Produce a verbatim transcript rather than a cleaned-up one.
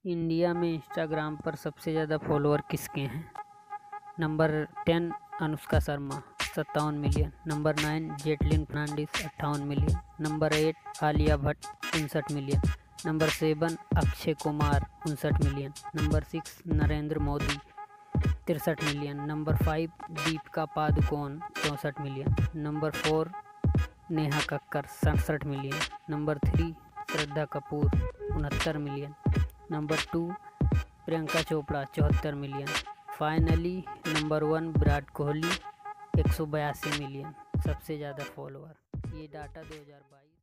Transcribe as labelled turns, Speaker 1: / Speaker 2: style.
Speaker 1: India में Instagram पर सबसे ज़्यादा फॉलोअर किसके हैं? नंबर टेन अनुष्का शर्मा सत्तावन million. Number nine Jacqueline Fernandez अट्ठावन million. Number eight Alia Bhatt उनसठ million. Number seven Akshay Kumar उनसठ million. Number six Narendra Modi तिरसठ million. Number five Deepika Padukone चौंसठ million. Number four Neha Kakkar सड़सठ million. Number three Shraddha Kapoor उनहत्तर million. Number two Priyanka Chopra चौहत्तर million. Finally number one Virat Kohli एक सौ बयासी मिलियन सबसे ज़्यादा फॉलोअर। ये डाटा दो हज़ार बाईस